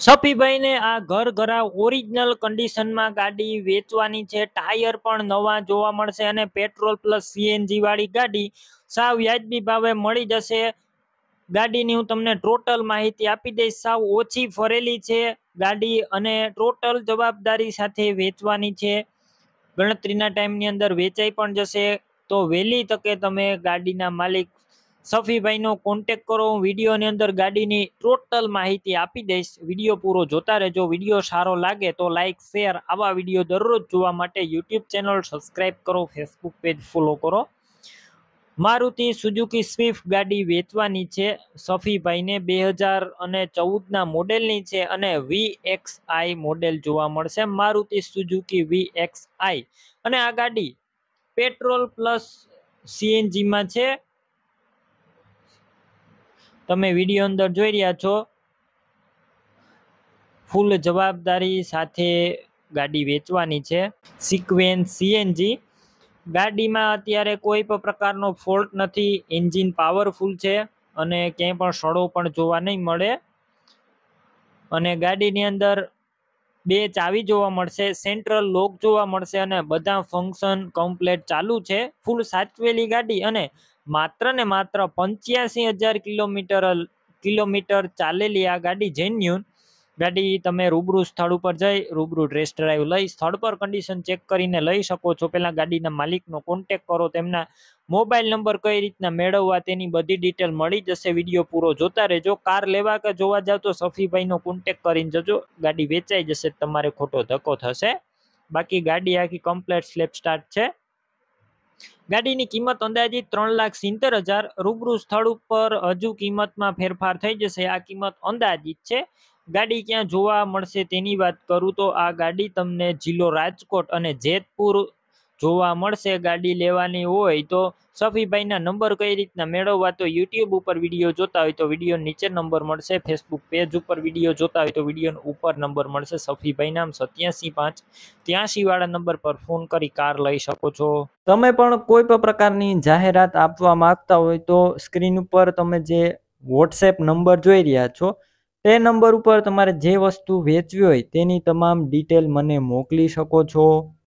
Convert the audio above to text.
સફીભાઈને આ ઘર ઓરિજિનલ કન્ડિશનમાં ગાડી વેચવાની છે। ટાયર પણ નવા જોવા મળશે અને પેટ્રોલ પ્લસ સીએનજી વાળી ગાડી સાવ વ્યાજબી ભાવે મળી જશે। ગાડીની હું તમને ટોટલ માહિતી આપી દઈશ। સાવ ઓછી ફરેલી છે ગાડી અને ટોટલ જવાબદારી સાથે વેચવાની છે। ગણતરીના ટાઈમની અંદર વેચાઈ પણ જશે। તો વહેલી તકે તમે ગાડીના માલિક સફીભાઈનો કોન્ટેક કરો। હું વિડીયોની અંદર ગાડીની ટોટલ માહિતી આપી દઈશ। વિડીયો પૂરો જોતા રહેજો। વિડીયો સારો લાગે તો લાઇક શેર, આવા વિડીયો દરરોજ જોવા માટે યુટ્યુબ ચેનલ સબસ્ક્રાઈબ કરો, ફેસબુક પેજ ફોલો કરો। મારુતિ સુઝુકી સ્વિફ્ટ ગાડી વેચવાની છે સફીભાઈને। 2014ના મોડેલની છે અને VXI મોડેલ જોવા મળશે। મારુતિ સુઝુકી VXI અને આ ગાડી પેટ્રોલ પ્લસ સીએનજીમાં છે। તમે વિડીયો અંદર જોઈ રહ્યા છો। ફૂલ જવાબદારી સાથે ગાડી વેચવાની છે। સિક્વેન્સ સીએનજી ગાડીમાં અત્યારે કોઈ પણ પ્રકારનો ફોલ્ટ નથી। એન્જિન પાવરફુલ છે અને ક્યાંય પણ સડો પણ જોવા નહીં મળે। અને ગાડીની અંદર 2 ચાવી જોવા મળશે, સેન્ટ્રલ લોક જોવા મળશે અને બધા ફંક્શન કમ્પ્લીટ ચાલુ છે। ફૂલ સાચવેલી ગાડી અને માત્ર ને માત્ર 85,000 કિલોમીટર ચાલેલી આ ગાડી જેન્યુન ગાડી। તમે રૂબરૂ સ્થળ ઉપર જઈ રૂબરૂ ટેસ્ટ ડ્રાઈવ લઈ સ્થળ પર કન્ડિશન ચેક કરીને લઈ શકો છો। પહેલા ગાડીના માલિકનો કોન્ટેક કરો, તેમના મોબાઈલ નંબર કઈ રીતના મેળવવા તેની બધી ડિટેલ મળી જશે। વિડીયો પૂરો જોતા રહેજો। કાર લેવા કે જોવા જાવ તો સફીભાઈનો કોન્ટેક કરીને જજો। ગાડી વેચાઈ જશે, તમારે ખોટો ધક્કો થશે। બાકી ગાડી આખી કમ્પ્લીટ સ્લેપ સ્ટાર્ટ છે। ગાડીની કિંમત અંદાજિત 3,70,000। રૂબરૂ સ્થળ ઉપર હજુ કિંમતમાં ફેરફાર થઈ જશે। આ કિંમત અંદાજિત છે। ગાડી ક્યાં જોવા મળશે તેની વાત કરું તો આ ગાડી તમને જિલ્લો રાજકોટ અને જેતપુર જોવા મળશે। ગાડી લેવાની હોય તો સફીભાઈના નંબર કઈ રીતના મેળવવા, તો યુટ્યુબ ઉપર વિડીયો જોતા હોય તો વિડીયો નીચે નંબર મળશે। ફેસબુક પેજ ઉપર વિડીયો જોતા હોય તો વિડીયો ઉપર નંબર મળશે। સફીભાઈ નામ 87,583 વાળા નંબર પર ફોન કરી કાર લઈ શકો છો। તમે પણ કોઈ પણ પ્રકારની જાહેરાત આપવા માંગતા હોય તો સ્ક્રીન ઉપર તમે જે વોટ્સએપ નંબર જોઈ રહ્યા છો તે નંબર ઉપર તમારે જે વસ્તુ વેચવી હોય તેની તમામ ડિટેલ મને મોકલી શકો છો।